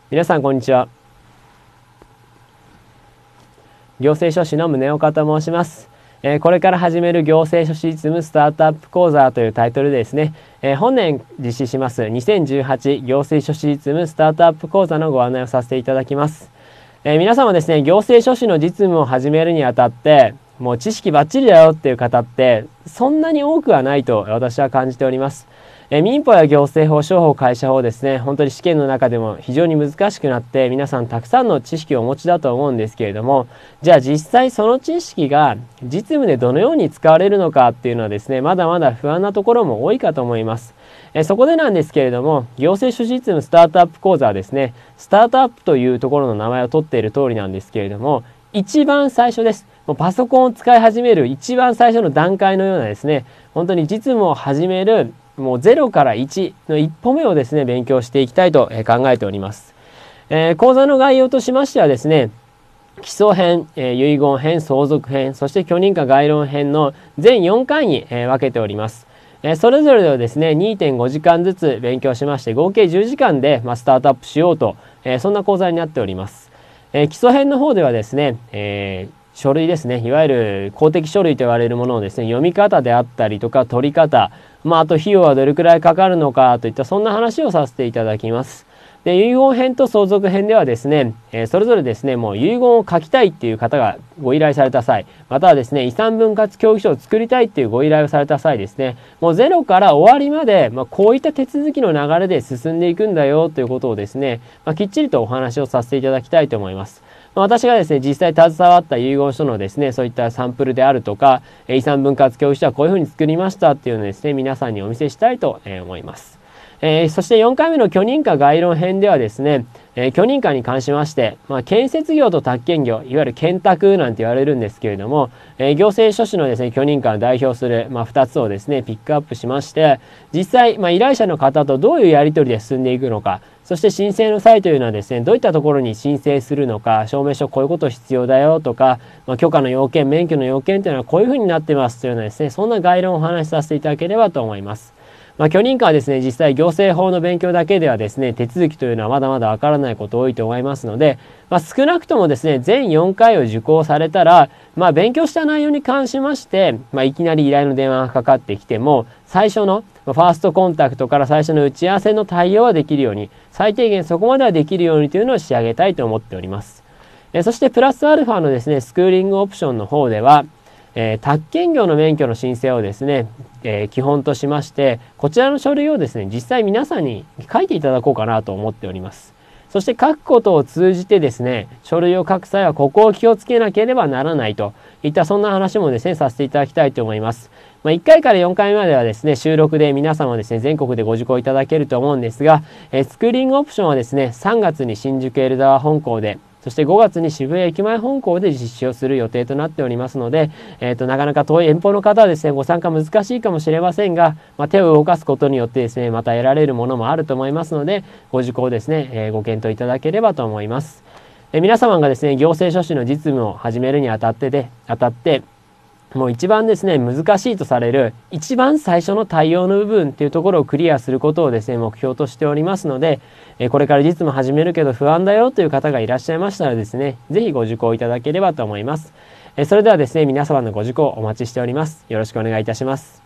皆さんこんにちは。行政書士の宗岡と申します。これから始める行政書士実務スタートアップ講座というタイトルでですね、本年実施します2018行政書士実務スタートアップ講座のご案内をさせていただきます。皆様ですね、行政書士の実務を始めるにあたってもう知識バッチリだよっていう方ってそんなに多くはないと私は感じております。民法や行政法、商法、会社法ですね、本当に試験の中でも非常に難しくなって皆さんたくさんの知識をお持ちだと思うんですけれども、じゃあ実際その知識が実務でどのように使われるのかっていうのはですね、まだまだ不安なところも多いかと思います。そこでなんですけれども、行政書士実務スタートアップ講座はですね、スタートアップというところの名前を取っている通りなんですけれども、一番最初です。もうパソコンを使い始める一番最初の段階のようなですね、本当に実務を始めるもう0から1の一歩目をですね、勉強していきたいと考えております。講座の概要としましてはですね、基礎編、遺言編、相続編、そして許認可概論編の全4回に分けております。それぞれをですね、2.5 時間ずつ勉強しまして、合計10時間でスタートアップしようと、そんな講座になっております。基礎編の方ではですね、書類ですね、いわゆる公的書類と言われるものをですね、読み方であったりとか取り方、あと費用はどれくらいかかるのかといったそんな話をさせていただきます。で、遺言編と相続編ではですね、それぞれですね、もう遺言を書きたいっていう方がご依頼された際、またはですね、遺産分割協議書を作りたいっていうご依頼をされた際ですね、もうゼロから終わりまで、こういった手続きの流れで進んでいくんだよということをですね、きっちりとお話をさせていただきたいと思います。私がですね、実際携わった遺言書のですね、そういったサンプルであるとか、遺産分割協議書はこういうふうに作りましたっていうのをですね、皆さんにお見せしたいと思います。そして4回目の許認可概論編ではですね、許認可に関しまして、建設業と宅建業、いわゆる建託なんて言われるんですけれども、行政書士のですね、許認可を代表する、2つをですね、ピックアップしまして、実際、依頼者の方とどういうやり取りで進んでいくのか、そして申請の際というのはですね、どういったところに申請するのか、証明書こういうこと必要だよとか、許可の要件、免許の要件というのはこういうふうになってますというようなですね、そんな概論をお話しさせていただければと思います。許認可はですね、実際行政法の勉強だけではですね、手続きというのはまだまだわからないこと多いと思いますので、少なくともですね、全4回を受講されたら、勉強した内容に関しまして、いきなり依頼の電話がかかってきても、最初のファーストコンタクトから最初の打ち合わせの対応はできるように、最低限そこまではできるようにというのを仕上げたいと思っております。そしてプラスアルファのですね、スクーリングオプションの方では、宅建業の免許の申請をですね、基本としまして、こちらの書類をですね、実際皆さんに書いていただこうかなと思っております。そして書くことを通じてですね、書類を書く際はここを気をつけなければならないといったそんな話もですね、させていただきたいと思います。1回から4回まではですね、収録で皆様ですね、全国でご受講いただけると思うんですが、スクーリングオプションはですね、3月に新宿エルダワ本校で、そして5月に渋谷駅前本校で実施をする予定となっておりますので、なかなか遠い遠方の方はですね、ご参加難しいかもしれませんが、手を動かすことによってですね、また得られるものもあると思いますので、ご受講ですね、ご検討いただければと思います。皆様がですね、行政書士の実務を始めるにあたって、もう一番ですね、難しいとされる一番最初の対応の部分っていうところをクリアすることをですね、目標としておりますので、これから実務始めるけど不安だよという方がいらっしゃいましたらですね、ぜひご受講いただければと思います。それではですね、皆様のご受講お待ちしております。よろしくお願いいたします。